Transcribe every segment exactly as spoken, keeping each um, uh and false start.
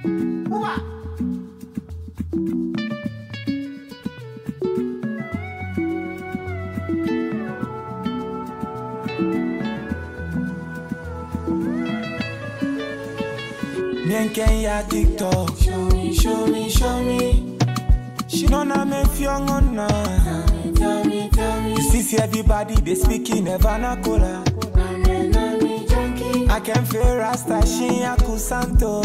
Can ya TikTok? Show me, show me, show me. She don't know me if you're on now. Tell me, tell me, tell me. You see, everybody they speaking a vernacular. I can feel Rasta, she a Kusanto.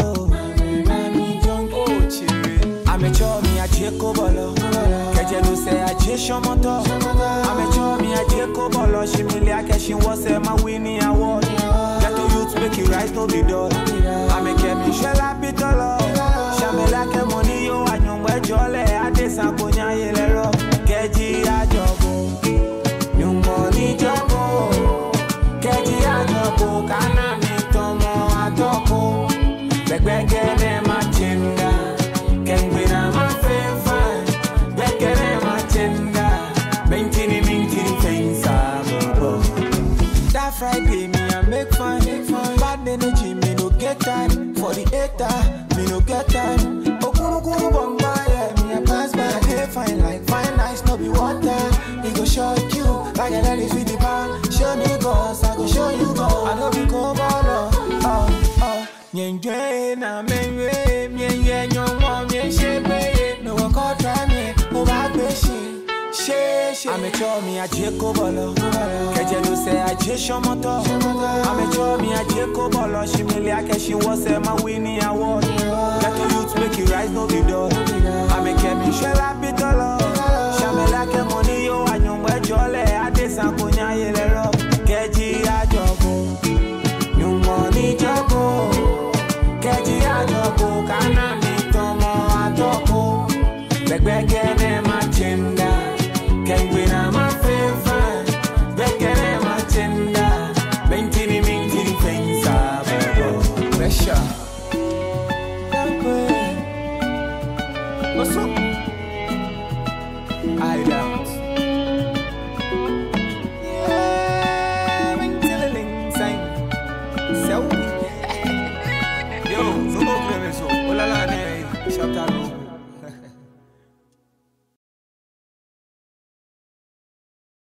I'm a chummy, a Jacob Bolo. Kajelo say a Jason Moto. I'm a chummy, a Jacob Bolo. She me like she was a my winning award. Get to youth make it right to be done. I'm a Kemi Shella Pitolo. Shame like a money, you and you wear jolly. I did some punya yellow. Keji a jobo. You money jobo. Keji a jobo. Kana mi tomo a toko. Begbege ma chinda. Can we na my favorite? Begbege ma chinda. Mentini mentini things are. That Friday me I make fun. Bad energy me no get time. For the hater me no get time. Okuru kuru bombaya me I pass by. They fine like fine nice no be water. He go shock you like a daddy with the bar. Show me goals I go show you go. I know we go ball. Oh oh. Nyenje na menwe nyenye nyonwa nyeshebe. No one call try me. Oh my baby. I'm a chummy, a Jacob Bolo. Kajelo say a Jason Moto. I'm a chummy, a Jacob Bolo. She me like she was a my winning award. Get to youth make it rise no be done. I'm a Kemi Shella Pitolo. Shame like a money yo and you wear jolly. I did some punya yellow. Keji a jobo. You money jobo. Keji a jobo. Kana mi tomo a toko. Begbege ma chinda. Can we na my favorite? Bekere ma chinda. Mentini mentini things are pressure. What's up? I down.